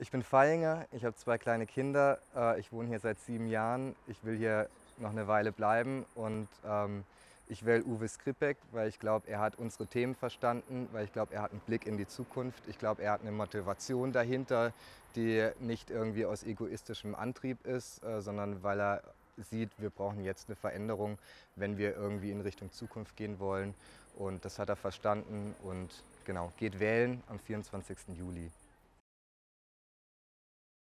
Ich bin Vaillinger, ich habe 2 kleine Kinder. Ich wohne hier seit 7 Jahren. Ich will hier noch eine Weile bleiben und ich wähle Uwe Skripek, weil ich glaube, er hat unsere Themen verstanden, weil ich glaube, er hat einen Blick in die Zukunft. Ich glaube, er hat eine Motivation dahinter, die nicht irgendwie aus egoistischem Antrieb ist, sondern weil er sieht, wir brauchen jetzt eine Veränderung, wenn wir irgendwie in Richtung Zukunft gehen wollen. Und das hat er verstanden und genau, geht wählen am 24. Juli.